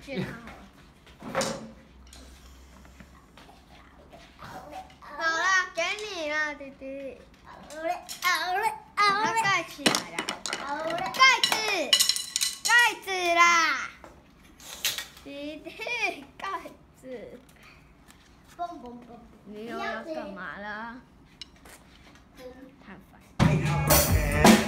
借他好了，给你了，弟弟。把它盖起来了。盖子啦，弟弟，盖子。你又要干嘛了？太烦。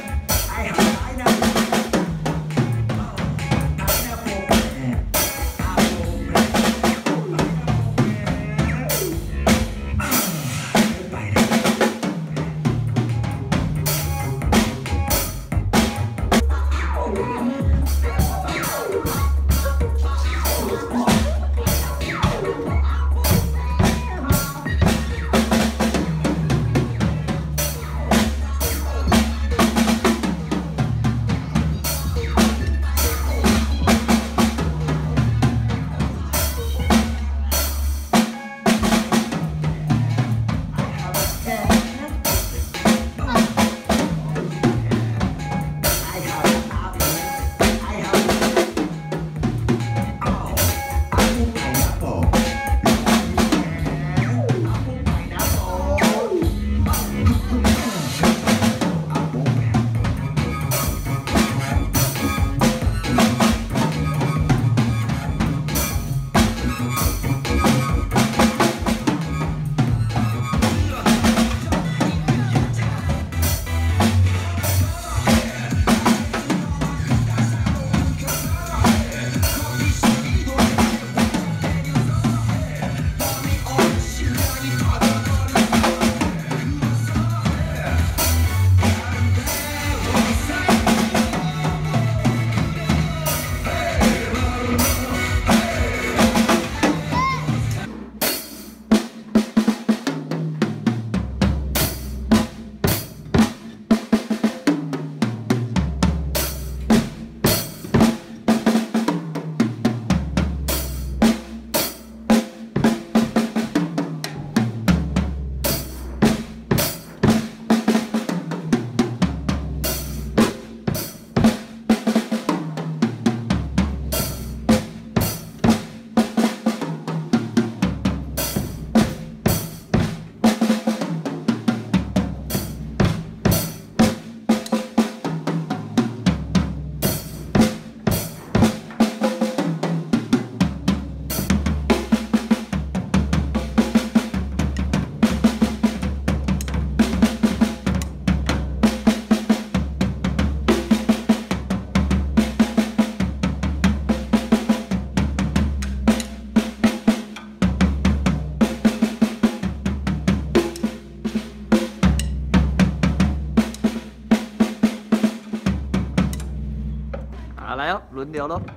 好，来哦，轮流喽。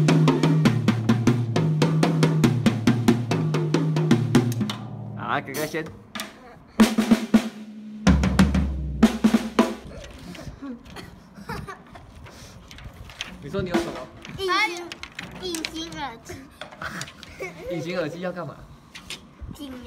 好，哥哥先。你说你有什么？ 隐形耳机。 隐形耳机要干嘛？ 听人。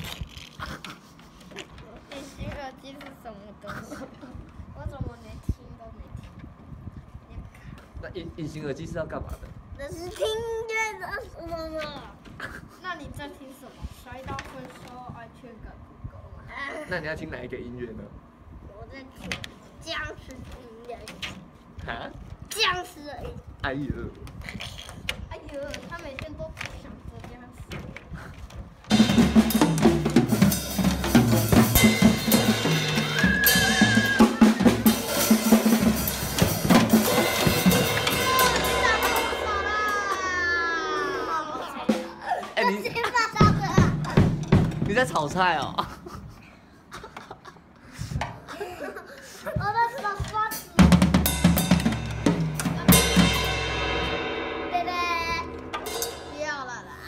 隐形耳机是什么东西？我怎么连听都没听？ 那隐形耳机是要干嘛的？ 那是听乐的什么呢？那你在听什么？摔到分手，安全感不够吗？ 那你要听哪一个音乐呢？ 我在听僵尸音乐。 哈？ 僵尸而已。 哎呦！ 哎呦，他每天都想着僵尸。 哎，你在炒菜哦？ 我的手刷子。贝贝，不要了啦。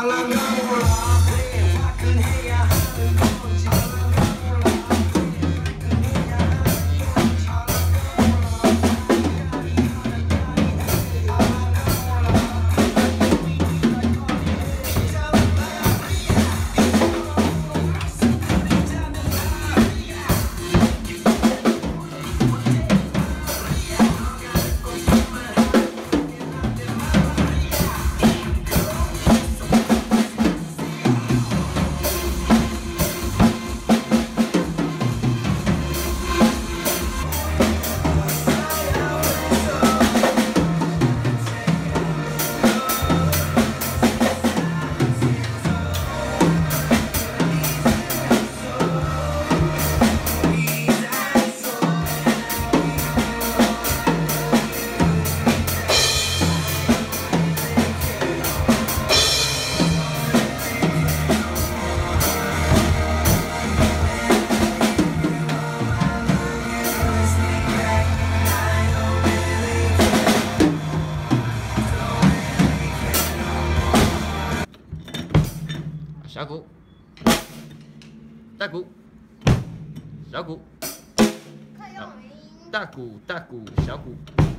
小鼓，大鼓，小鼓， 可以用语音。 大鼓，大鼓，小鼓。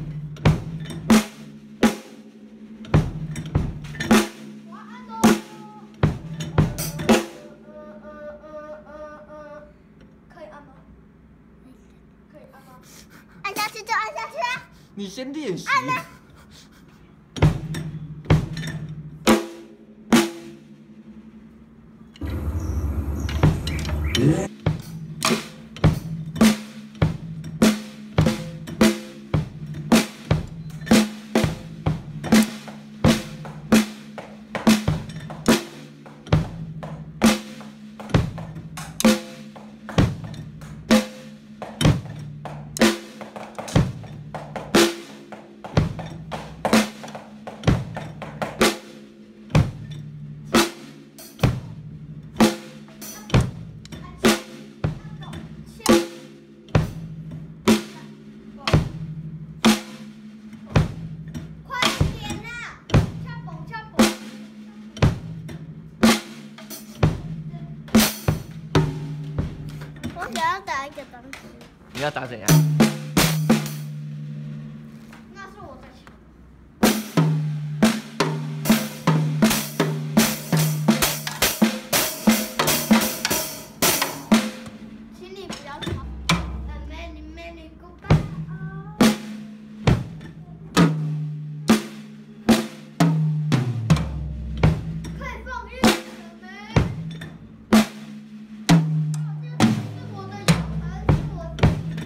我按咯。可以按吗？可以按吗？按下去就按下去啊！ 你先练习。 按呢？我想要打一个东西。 你要打怎样？ 那是我在抢。请你不要吵。Many many goodbye。可以放音乐了没？是我的小孩，是我自己。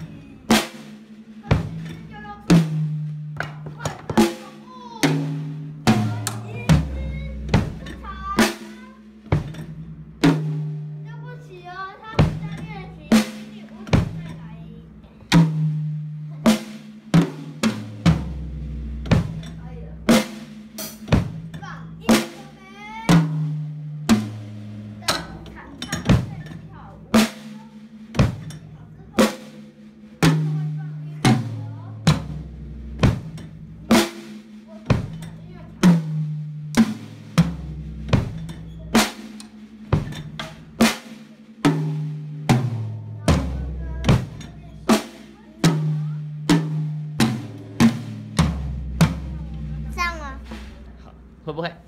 又要快快放哦！对不起哦，他们在练习，请你舞蹈再来一点。哎呀，放音乐没？等看他们在跳舞。好之后，就会放音乐哦。我把音乐调。这样吗？ 好，会不会？